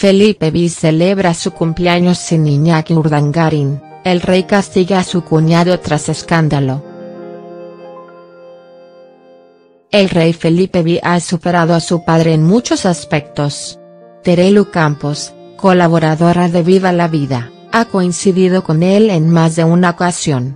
Felipe V celebra su cumpleaños sin Iñaki Urdangarin, el rey castiga a su cuñado tras escándalo. El rey Felipe V ha superado a su padre en muchos aspectos. Terelu Campos, colaboradora de Viva la Vida, ha coincidido con él en más de una ocasión.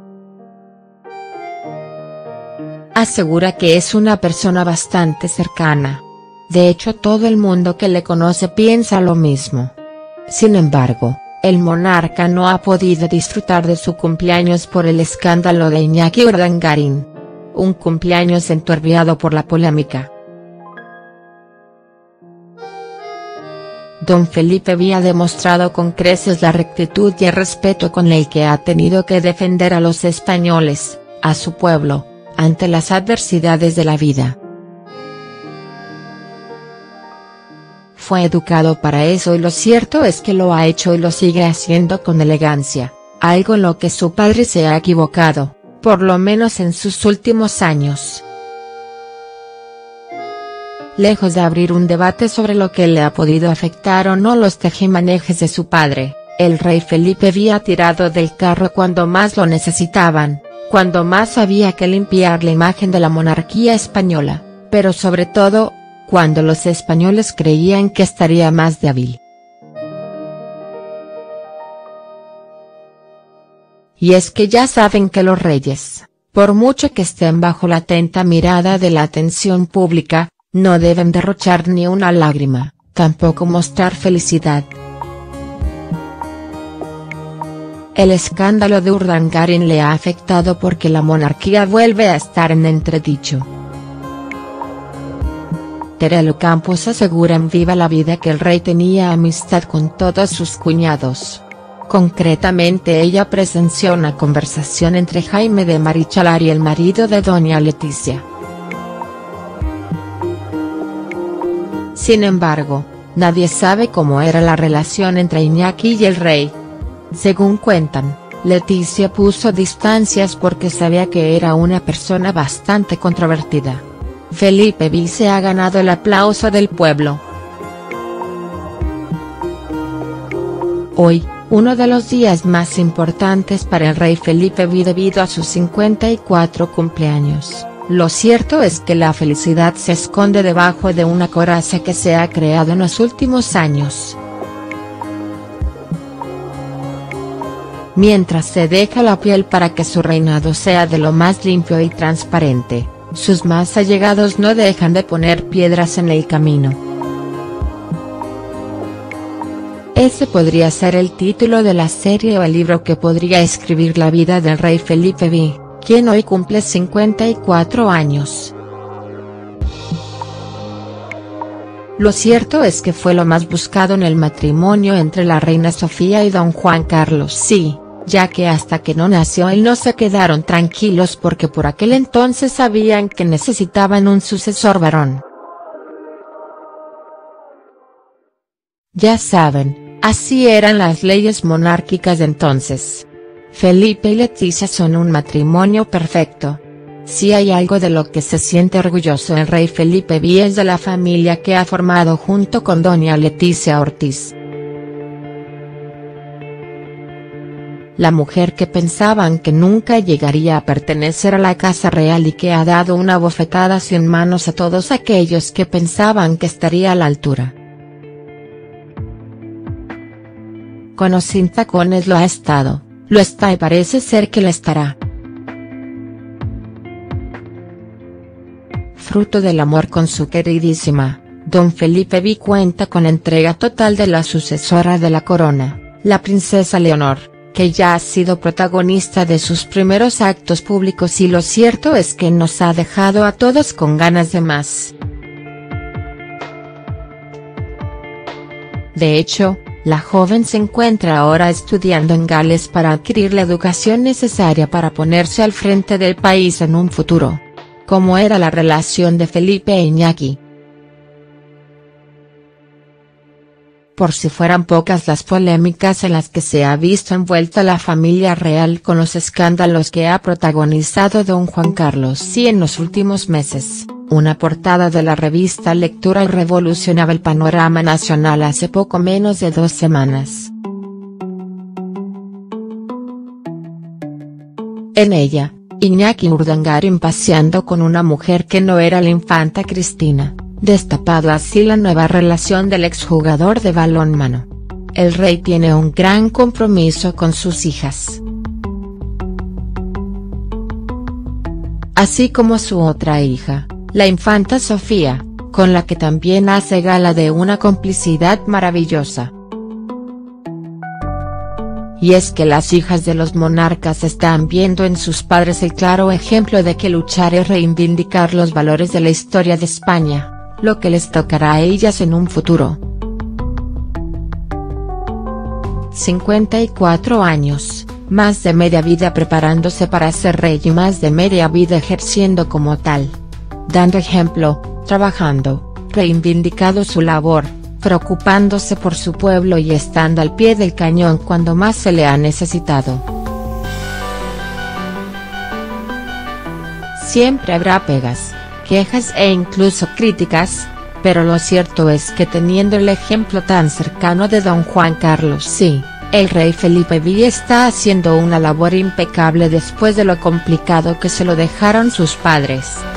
Asegura que es una persona bastante cercana. De hecho, todo el mundo que le conoce piensa lo mismo. Sin embargo, el monarca no ha podido disfrutar de su cumpleaños por el escándalo de Iñaki Urdangarin. Un cumpleaños enturbiado por la polémica. Don Felipe V ha demostrado con creces la rectitud y el respeto con el que ha tenido que defender a los españoles, a su pueblo, ante las adversidades de la vida. Fue educado para eso y lo cierto es que lo ha hecho y lo sigue haciendo con elegancia, algo en lo que su padre se ha equivocado, por lo menos en sus últimos años. Lejos de abrir un debate sobre lo que le ha podido afectar o no los tejemanejes de su padre, el rey Felipe V ha tirado del carro cuando más lo necesitaban, cuando más había que limpiar la imagen de la monarquía española, pero sobre todo, cuando los españoles creían que estaría más débil. Y es que ya saben que los reyes, por mucho que estén bajo la atenta mirada de la atención pública, no deben derrochar ni una lágrima, tampoco mostrar felicidad. El escándalo de Urdangarin le ha afectado porque la monarquía vuelve a estar en entredicho. Terelu Campos asegura en Viva la Vida que el rey tenía amistad con todos sus cuñados. Concretamente ella presenció una conversación entre Jaime de Marichalar y el marido de doña Leticia. Sin embargo, nadie sabe cómo era la relación entre Iñaki y el rey. Según cuentan, Leticia puso distancias porque sabía que era una persona bastante controvertida. Felipe V se ha ganado el aplauso del pueblo. Hoy, uno de los días más importantes para el rey Felipe V debido a sus 54 cumpleaños, lo cierto es que la felicidad se esconde debajo de una coraza que se ha creado en los últimos años. Mientras se deja la piel para que su reinado sea de lo más limpio y transparente, sus más allegados no dejan de poner piedras en el camino. Ese podría ser el título de la serie o el libro que podría escribir la vida del rey Felipe V, quien hoy cumple 54 años. Lo cierto es que fue lo más buscado en el matrimonio entre la reina Sofía y don Juan Carlos, sí, ya que hasta que no nació él no se quedaron tranquilos porque por aquel entonces sabían que necesitaban un sucesor varón. Ya saben, así eran las leyes monárquicas de entonces. Felipe y Leticia son un matrimonio perfecto. Si hay algo de lo que se siente orgulloso el rey Felipe V es de la familia que ha formado junto con doña Leticia Ortiz. La mujer que pensaban que nunca llegaría a pertenecer a la casa real y que ha dado una bofetada sin manos a todos aquellos que pensaban que estaría a la altura. Con o sin tacones lo ha estado, lo está y parece ser que lo estará. Fruto del amor con su queridísima, don Felipe V cuenta con la entrega total de la sucesora de la corona, la princesa Leonor, que ya ha sido protagonista de sus primeros actos públicos y lo cierto es que nos ha dejado a todos con ganas de más. De hecho, la joven se encuentra ahora estudiando en Gales para adquirir la educación necesaria para ponerse al frente del país en un futuro. ¿Cómo era la relación de Felipe e Iñaki? Por si fueran pocas las polémicas en las que se ha visto envuelta la familia real con los escándalos que ha protagonizado don Juan Carlos en los últimos meses. Una portada de la revista Lectura revolucionaba el panorama nacional hace poco menos de 2 semanas. En ella, Iñaki Urdangarin paseando con una mujer que no era la infanta Cristina, destapado así la nueva relación del exjugador de balonmano. El rey tiene un gran compromiso con sus hijas, así como su otra hija, la infanta Sofía, con la que también hace gala de una complicidad maravillosa. Y es que las hijas de los monarcas están viendo en sus padres el claro ejemplo de que luchar es reivindicar los valores de la historia de España, lo que les tocará a ellas en un futuro. 54 años, más de media vida preparándose para ser rey y más de media vida ejerciendo como tal. Dando ejemplo, trabajando, reivindicado su labor, preocupándose por su pueblo y estando al pie del cañón cuando más se le ha necesitado. Siempre habrá pegas, quejas e incluso críticas, pero lo cierto es que teniendo el ejemplo tan cercano de don Juan Carlos, sí, el rey Felipe V está haciendo una labor impecable después de lo complicado que se lo dejaron sus padres.